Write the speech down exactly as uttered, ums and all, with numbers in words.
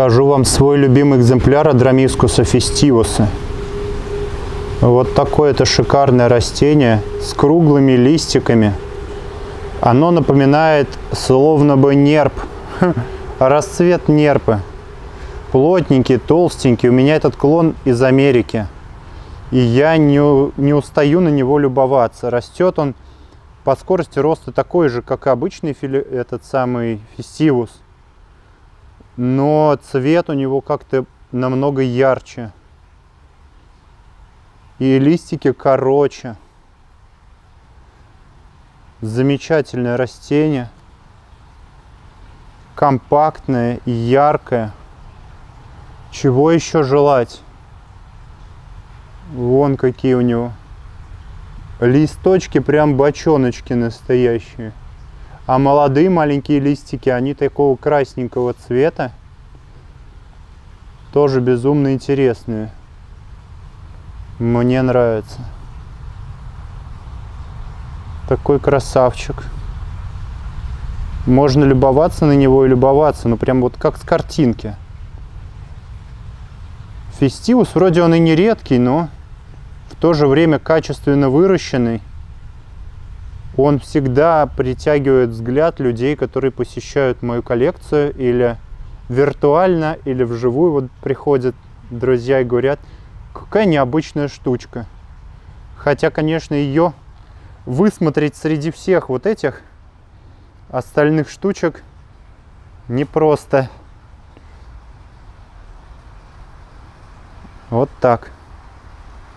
Покажу вам свой любимый экземпляр Адрамискуса фестивуса. Вот такое это шикарное растение с круглыми листиками. Оно напоминает словно бы нерп, расцвет нерпы. Плотненький, толстенький. У меня этот клон из Америки. И я не, не устаю на него любоваться. Растет он по скорости роста такой же, как и обычный фили, этот самый фестивус. Но цвет у него как-то намного ярче. И листики короче. Замечательное растение. Компактное и яркое. Чего еще желать? Вон какие у него. Листочки прям бочоночки настоящие. А молодые маленькие листики, они такого красненького цвета. Тоже безумно интересные. Мне нравится. Такой красавчик. Можно любоваться на него и любоваться, ну прям вот как с картинки. Фестивус вроде он и не редкий, но в то же время качественно выращенный. Он всегда притягивает взгляд людей, которые посещают мою коллекцию или виртуально, или вживую. Вот приходят друзья и говорят: какая необычная штучка. Хотя, конечно, ее высмотреть среди всех вот этих остальных штучек непросто. Вот так.